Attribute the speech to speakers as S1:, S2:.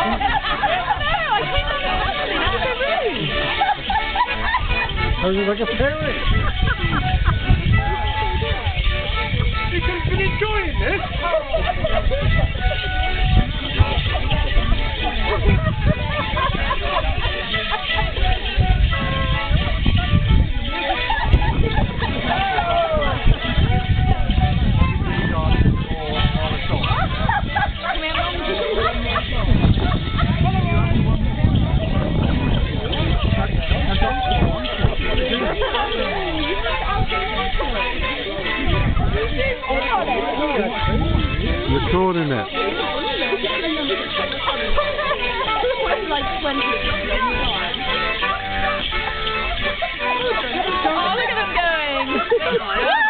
S1: I was like a parrot. You could have been enjoying this.
S2: Recording it.
S3: Oh, look at them going!